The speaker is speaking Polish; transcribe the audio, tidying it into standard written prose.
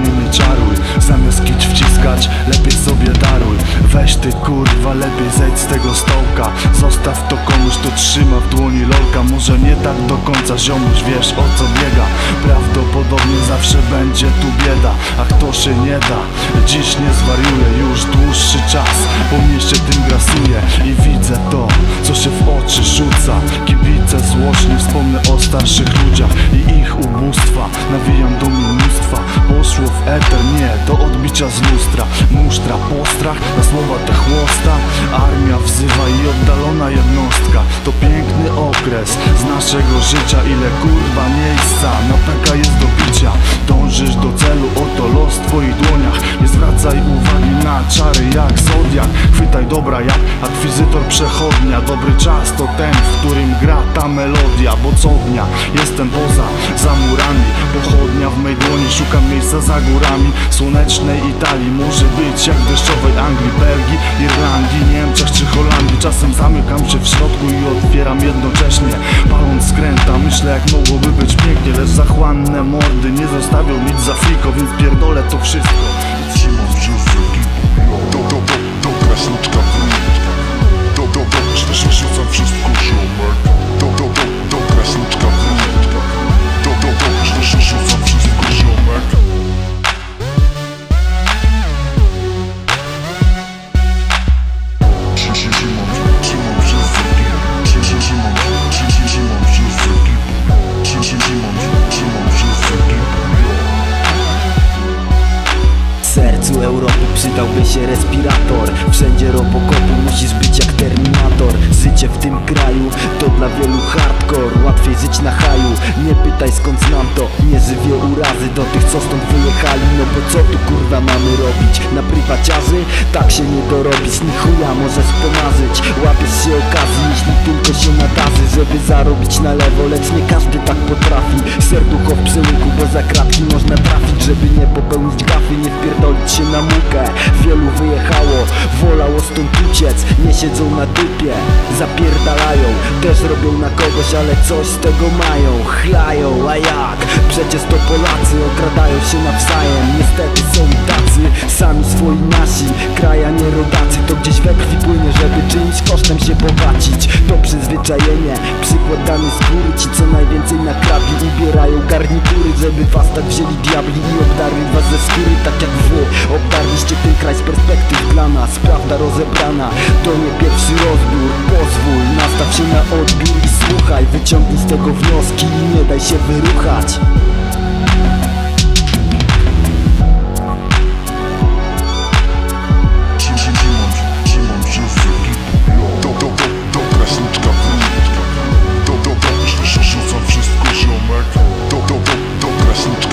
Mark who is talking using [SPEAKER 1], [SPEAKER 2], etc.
[SPEAKER 1] mnie nie czaruj. Zamiast kić wciskać, lepiej sobie daruj. Weź ty kurwa, lepiej zejdź z tego stołka. Zostaw to komuś, kto trzyma w dłoni lolka. Może nie tak do końca, ziomuś, wiesz o co biega. Prawdopodobnie zawsze będzie tu bieda, a kto się nie da, dziś nie zwariuje już dłuższy czas. Po mieście tym grasuje i widzę to, co się w oczy rzuca. Kibice złośni, wspomnę o starszych ludziach i ich ubóstwa. Nawijam do mnóstwa, poszło w eter, nie do odbicia z lustra. Musztra, postrach, na słowa te chłosta. Armia wzywa i oddalona jednostka. To piękny okres z naszego życia. Ile kurwa miejsca na PK jest do bicia. Dążysz do celu, oto los w twoich dłoniach. Nie zwracaj uwagi na czary jak Zodiak. Chwytaj dobra jak akwizytor przechodnia. Dobry czas to ten, w którym gra ta melodia. Bo co dnia jestem poza za murami. Pochodnia w mej dłoni, szukam miejsca za górami. Słonecznej Italii, może być jak deszczowej Anglii, Belgii, Irlandii, Niemczech czy Holandii. Czasem zamykam się w środku i otwieram jednocześnie. Paląc skręta, myślę jak mogłoby być pięknie. Lecz zachłanne mordy nie zostawią nic za friko, więc pierdolę to wszystko.
[SPEAKER 2] Trzymam się z ekipą, dobra sztuczka rzucam wszystko ziomek. Dobra sztuczka rzucam wszystko ziomek.
[SPEAKER 3] Sercu Europy przydałby się respirator. Wszędzie robokopu musisz być jak Terminator. Życie w tym kraju to dla wielu hardcore. Łatwiej żyć na haju, nie pytaj skąd znam to. Nie żywię urazy do tych co stąd wyjechali. No bo co tu kurwa mamy robić? Na prywaciarzy? Tak się nie dorobić, ni chuja możesz pomarzyć. Łapiesz się okazji, jeśli tylko się nadarzy, żeby zarobić na lewo, lecz nie każdy tak potrafi. Serducho w przełyku, bo za kratki można trafić. Żeby nie popełnić gafy, nie wpierdolić się na mukę. Wielu wyjechało, wolało stąd uciec. Nie siedzą na dupie, zapierdalają. Też robią na kogoś, ale coś z tego mają. Chlają, a jak? Przecież to Polacy okradają się nawzajem. Niestety są tacy, sami swoi nasi. Kraja nie rodacy, to gdzieś we krwi płynie, żeby czyimś kosztem się bogacić. To przyzwyczajenie, przykład dany z góry. Ci co najwięcej nakradli, ubierają garnitury, żeby was tak wzięli diabli i obdarli was ze skóry. Tak jak wy obdarliście ten kraj z perspektyw dla nas. Prawda rozebrana, to nie pierwszy rozbiór. Pozwól, nastaw się na odbiór i słuchaj. Wyciągnij z tego wnioski i nie daj się wyruchać.
[SPEAKER 2] Trzymam się z ekipą, dobra sztuczka rzucam wszystko ziomek. Dobra sztuczka